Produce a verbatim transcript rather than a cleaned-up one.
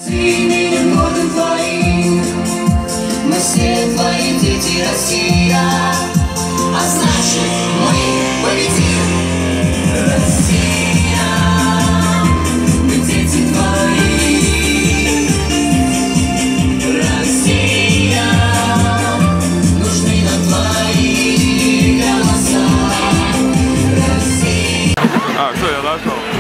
Именем гордым твоим мы все твои дети, Россия, а значит мы победим. Россия, мы дети твои. Россия, нужны нам твои голоса. Россия. А, все, я дошел.